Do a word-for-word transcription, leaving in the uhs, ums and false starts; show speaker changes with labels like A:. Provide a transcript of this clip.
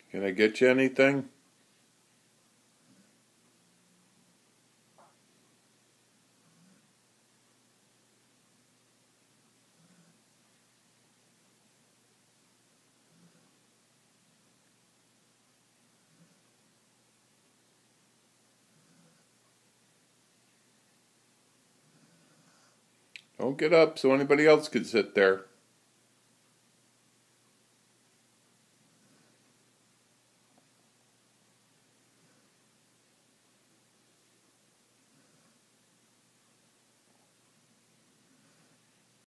A: Can I get you anything? Don't get up so anybody else can sit there.